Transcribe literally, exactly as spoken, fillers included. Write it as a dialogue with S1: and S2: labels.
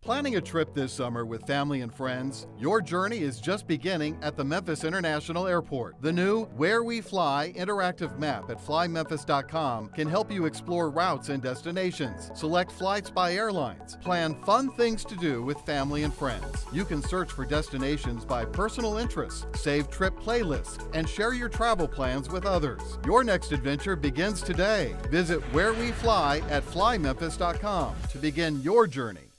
S1: Planning a trip this summer with family and friends? Your journey is just beginning at the Memphis International Airport. The new WhereWeFly interactive map at fly memphis dot com can help you explore routes and destinations, select flights by airlines, plan fun things to do with family and friends. You can search for destinations by personal interests, save trip playlists, and share your travel plans with others. Your next adventure begins today. Visit WhereWeFly at fly memphis dot com to begin your journey.